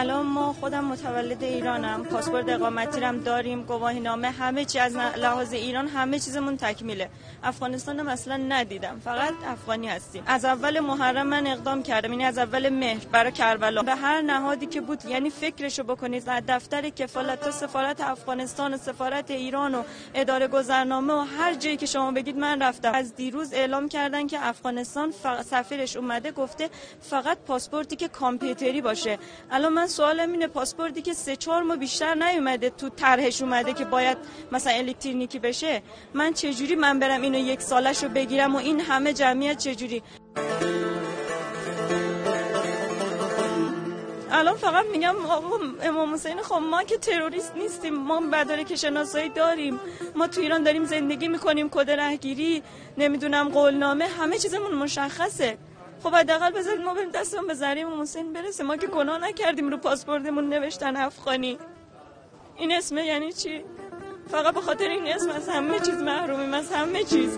الان ما خودم متولد ایرانم، پاسپورت اقامتی هم داریم، گواهینامه، همه چی از لحاظ ایران همه چیزمون تکمیله. افغانستان هم اصلا ندیدم، فقط افغانی هستیم. از اول محرم من اقدام کردم، یعنی از اول مهر برای کربلا. به هر نهادی که بود، یعنی فکرشو بکنید، از دفتر کفالت تا سفارت افغانستان و سفارت ایران و اداره گذرنامه و هر جایی که شما بگید من رفتم. از دیروز اعلام کردن که افغانستان سفیرش اومده گفته فقط پاسپورتی که کامپیوتری باشه. الان من سوالم اینه، پاسپورتی که 3-4 ماه بیشتر نیومده تو طرحش اومده که باید مثلا الکترونیکی بشه، من چجوری من برم اینو 1 سالشو بگیرم و این همه جمعیت چجوری؟ الان فقط میگم آقا امام حسین، خب ما که تروریست نیستیم، ما مدارک شناسایی داریم، ما تو ایران داریم زندگی میکنیم، کد رهگیری، نمیدونم قولنامه، همه چیزمون مشخصه. خب حداقل بذارید ما بریم دستمون به ذریع امام حسین برسه. ما که گناه نکردیم، رو پاسپورتمون نوشتن افغانی. این اسمه یعنی چی؟ فقط به خاطر این اسم از همه چیز محرومیم، از همه چیز.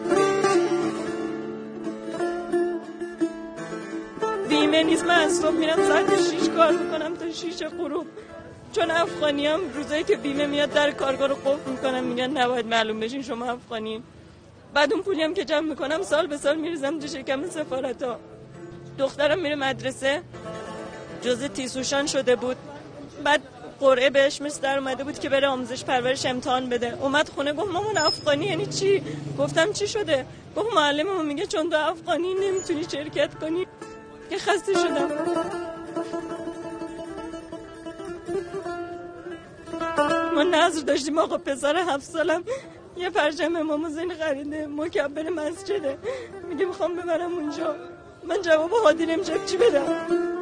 بیمه نیست، من از صبح میرم ساعت 6 کار میکنم تا 6 غروب، چون افغانی هم روزایی که بیمه میاد در کارگاه رو قفل میکنم، میگن نباید معلوم بشین شما افغانی. بعد اون پولی هم که جمع میکنم سال به سال میریزم تو شکم سفارتا. دخترم میره مدرسه، جزء تیسوشان شده بود، بعد قرعه بهش در اومده بود که بره آموزش پرورش امتحان بده. اومد خونه گفت مامان افغانی یعنی چی؟ گفتم چی شده؟ گفت معلممون میگه چون تو افغانی نمیتونی شرکت کنی. که خسته شدم. ما نظر داشتیم آقا پسر 7 سالم یه پرچم امام حسین خریده، مکبر مسجده، میگه میخوام ببرم اونجا. من جواب هادی نمیشه چی بدم؟